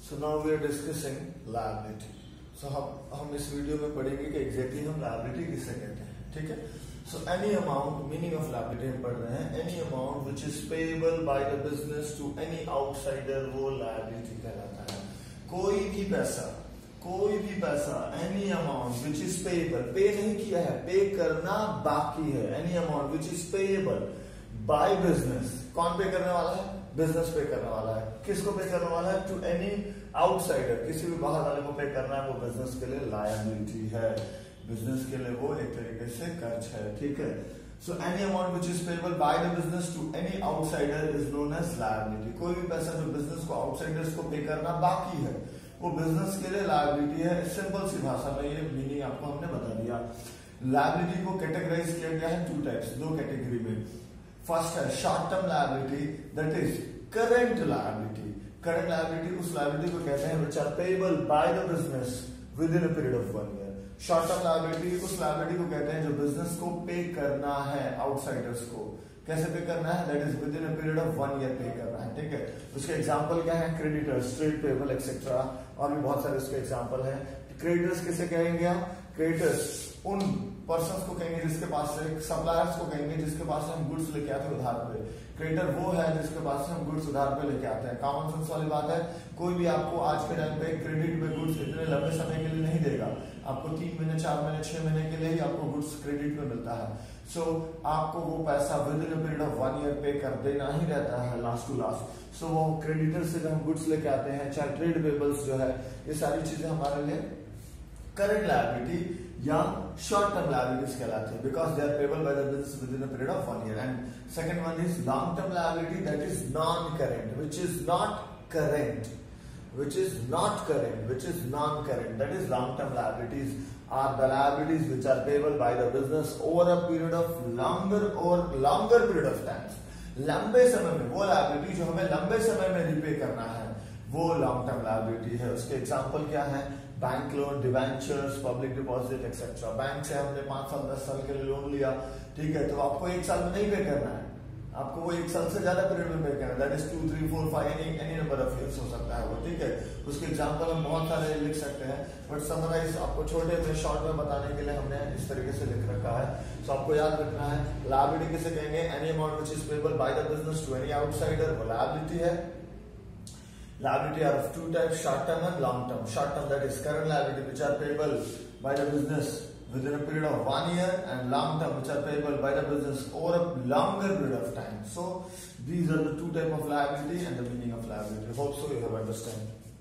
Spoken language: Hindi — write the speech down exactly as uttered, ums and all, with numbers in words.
So now we are discussing liability. So हम हम इस वीडियो में पढ़ेंगे कि एग्जैक्टली हम liability किसे कहते हैं, ठीक है. So any amount, meaning of liability हम पढ़ रहे हैं, any amount which is payable by the business to any outsider वो liability कहलाता है. कोई भी पैसा, कोई भी पैसा, any amount which is payable, पे नहीं किया है, पे करना बाकी है. Any amount which is payable by business, कौन पे करने वाला है? बिजनेस पे करने वाला है. किसको पे करने वाला है? टू एनी आउटसाइडर, किसी भी बाहर वाले को पे करना है, वो बिजनेस के लिए लायबिलिटी है. बिजनेस के लिए वो एक तरीके से कर्ज है, ठीक है. So any amount which is payable by the business to any outsider is known as liability. कोई भी पैसा जो बिजनेस को आउटसाइडर्स को पे करना बाकी है, वो बिजनेस के लिए लायबिलिटी है. सिंपल सी भाषा में ये मीनिंग आपको हमने बता दिया. लायबिलिटी को कैटेगराइज किया गया है टू टाइप्स, दो कैटेगरी में. फर्स्ट है short term liability, that is current liability. Current liability उस लायबिलिटी को कहते हैं which are payable by the business within a period of one year. Short term liability उस लायबिलिटी को कहते हैं जो बिजनेस को पे करना है आउटसाइडर्स को. कैसे पे करना है? That is within a period of one year pay करना है, ठीक है. उसके एग्जांपल क्या है? क्रेडिटर्स, ट्रेड पेबल एक्सेट्रा, और भी बहुत सारे उसके एग्जांपल हैं. क्रेडिटर्स किसे कहेंगे आप? क्रेडिटर्स उन पर्सन को कहेंगे जिसके पास से, सप्लायर्स को कहेंगे जिसके पास से हम गुड्स लेके आते हैं उधार पे. क्रेडिटर वो है जिसके पास से हम गुड्स उधार पे लेके आते हैं. कॉमन सेंस वाली बात है. कोई भी आपको आज के टाइम पे क्रेडिट पे गुड्स इतने लंबे समय के लिए नहीं देगा. आपको तीन महीने, चार महीने, छह महीने के लिए ही आपको गुड्स क्रेडिट पे मिलता है. सो so, आपको वो पैसा within period of one year pay कर देना ही रहता है लास्ट टू लास्ट. सो वो क्रेडिटर से जब हम गुड्स लेके आते हैं, चाहे ट्रेड पेबल्स जो है, ये सारी चीजें हमारे लिए करंट लायबिलिटी या शॉर्ट टर्म लायबिलिटीज कहलाती है, because they are payable by the business within a period of one year. And second one is long term liability, that is non current, which is not current, which is not current, which is non-current, that is long-term liabilities are the liabilities which are payable by the business over a period of longer or longer period of time. लंबे समय में वो liability जो हमें लंबे समय में रिपे करना है, वो लॉन्ग टर्म लायबिलिटी है. उसके एग्जांपल क्या है? Bank loan, debentures, public deposit etcetera. Bank से हमने पांच साल दस साल के लिए लोन लिया, ठीक है, तो आपको एक साल में नहीं पे करना है, आपको वो एक साल से ज्यादा पीरियड में पे करना है. That is two three four five any any number of years हो सकता है वो, ठीक है. उसके एग्जांपल हम बहुत सारे लिख सकते हैं, बट समराइज आपको छोटे में शॉर्ट में बताने के लिए हमने इस तरीके से लिख रखा है. सो so, आपको याद रखना है लायबिलिटी किसे कहेंगे? Any amount which is payable by the business to any outsider, वो लायबिलिटी है. Liability are of two types, short term and long term. Short term, that is current liability, which are payable by the business within a period of one year, and long term, which are payable by the business over a longer period of time. So these are the two type of liability and the meaning of liability. Hope so you have understand.